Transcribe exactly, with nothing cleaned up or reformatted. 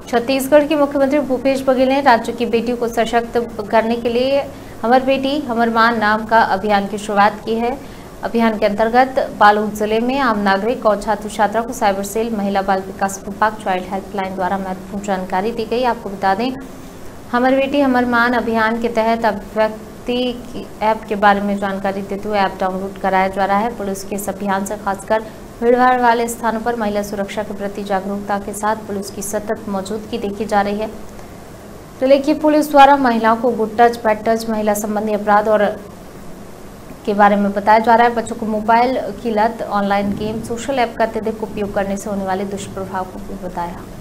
छत्तीसगढ़ के मुख्यमंत्री भूपेश बघेल ने राज्य की बेटियों को सशक्त करने के लिए हमर बेटी हमर मान नाम का अभियान की शुरुआत की है। अभियान के अंतर्गत बालोद जिले में आम नागरिक और छात्र छात्रा को साइबर सेल, महिला बाल विकास विभाग, चाइल्ड हेल्पलाइन द्वारा महत्वपूर्ण जानकारी दी गई। आपको बता दें, हमर बेटी हमर मान अभियान के तहत अब व्यक्ति की ऐप के बारे में जानकारी देते हुए ऐप डाउनलोड कराया जा रहा है। पुलिस के इस अभियान से खासकर भीड़भाड़ वाले स्थानों पर महिला सुरक्षा के प्रति जागरूकता के साथ पुलिस की सतत मौजूदगी देखी जा रही है। तो देखिए, पुलिस द्वारा महिलाओं को गुड टच, बैड टच, महिला संबंधी अपराध और के बारे में बताया जा रहा है। बच्चों को मोबाइल की लत, ऑनलाइन गेम, सोशल ऐप का अत्यधिक उपयोग करने से होने वाले दुष्प्रभाव को भी बताया।